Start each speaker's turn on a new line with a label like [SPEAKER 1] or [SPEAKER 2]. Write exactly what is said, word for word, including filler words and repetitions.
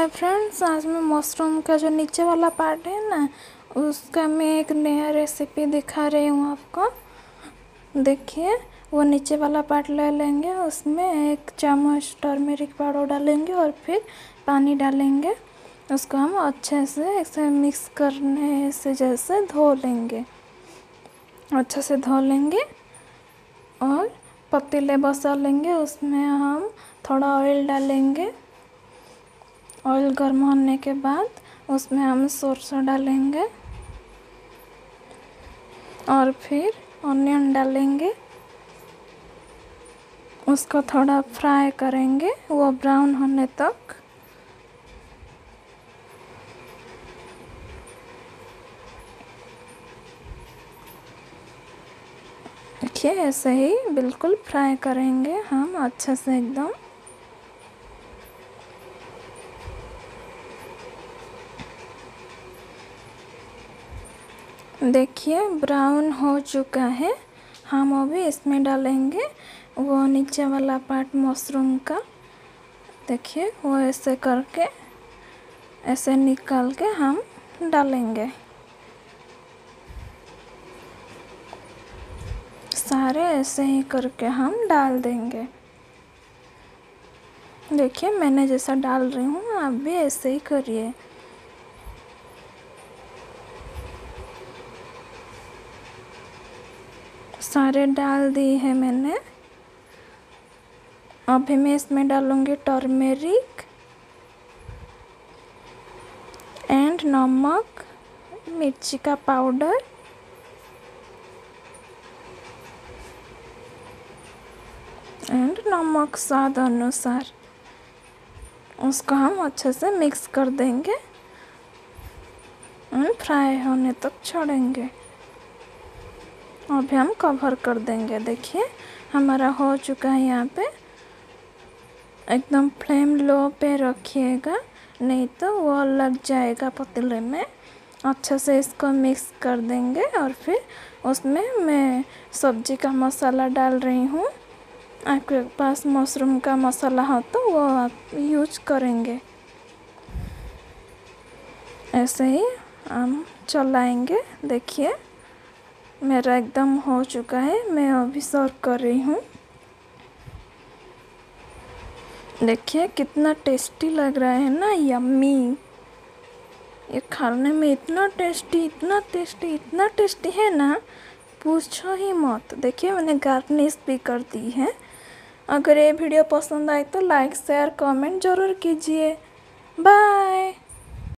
[SPEAKER 1] Hi friends, आज मैं mushroom का जो नीचे वाला पार्ट है ना, उसका मैं एक नया रेसिपी दिखा रही हूँ आपको। देखिए, वो नीचे वाला पार्ट ले लेंगे, उसमें एक चम्मच टर्मेरिक पाउडर डालेंगे और फिर पानी डालेंगे। उसको हम अच्छे से ऐसे मिक्स करने से जैसे धो लेंगे, अच्छे से धो लेंगे और पतीले बसा लेंगे। उसमें हम थोड़ा ऑयल डालेंगे। ऑयल गर्म होने के बाद उसमें हम सरसों डालेंगे और फिर ऑनियन डालेंगे। उसको थोड़ा फ्राई करेंगे, वो ब्राउन होने तक। देखिए, ऐसे ही बिल्कुल फ्राई करेंगे हम अच्छे से एकदम। देखिए, ब्राउन हो चुका है। हम अभी इसमें डालेंगे वो नीचे वाला पार्ट मशरूम का। देखिए, वो ऐसे करके ऐसे निकाल के हम डालेंगे। सारे ऐसे ही करके हम डाल देंगे। देखिए, मैंने जैसा डाल रही हूँ, आप भी ऐसे ही करिए। सारे डाल दिए हैं मैंने। अभी मैं इसमें डालूंगी टर्मेरिक एंड नमक, मिर्ची का पाउडर एंड नमक स्वाद अनुसार। उसको हम अच्छे से मिक्स कर देंगे और फ्राई होने तक छोड़ेंगे। अभी हम कवर कर देंगे। देखिए, हमारा हो चुका है। यहाँ पे एकदम फ्लेम लो पे रखिएगा, नहीं तो वो लग जाएगा पतीले में। अच्छे से इसको मिक्स कर देंगे और फिर उसमें मैं सब्जी का मसाला डाल रही हूँ। आपके पास मशरूम का मसाला हो तो वो आप यूज करेंगे। ऐसे ही हम चलाएंगे। देखिए, मेरा एकदम हो चुका है। मैं अभी सर्व कर रही हूँ। देखिए, कितना टेस्टी लग रहा है ना, यम्मी। ये खाने में इतना टेस्टी इतना टेस्टी इतना टेस्टी है ना, पूछो ही मत। देखिए, मैंने गार्निश भी कर दी है। अगर ये वीडियो पसंद आए तो लाइक शेयर कमेंट ज़रूर कीजिए। बाय।